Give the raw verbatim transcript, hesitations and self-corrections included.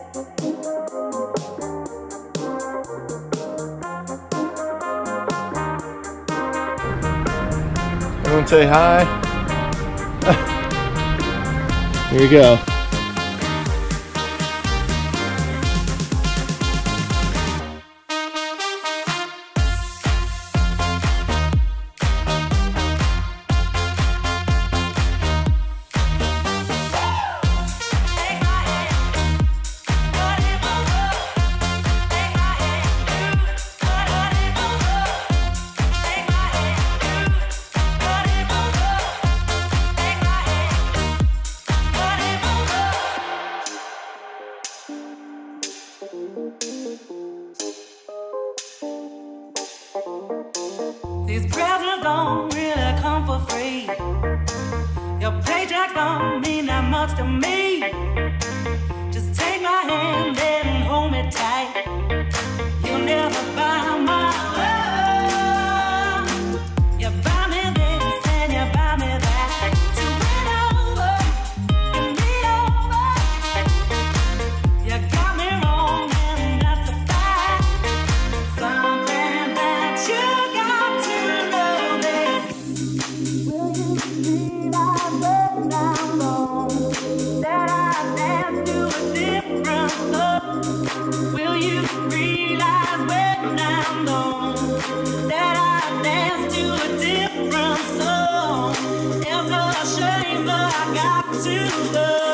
Everyone say hi. Here you go. These presents don't really come for free. Your paycheck don't mean that much to me. Just take my hand and hold me tight. You'll never buy my love. You buy me this and you buy me that. So win over, and me over. You got me wrong and that's a fact. Something that you got to know this. Will you realize when I'm gone that I dance to a different song? Will you realize when I'm gone that I dance to a different song? It's a shame, but I got to love.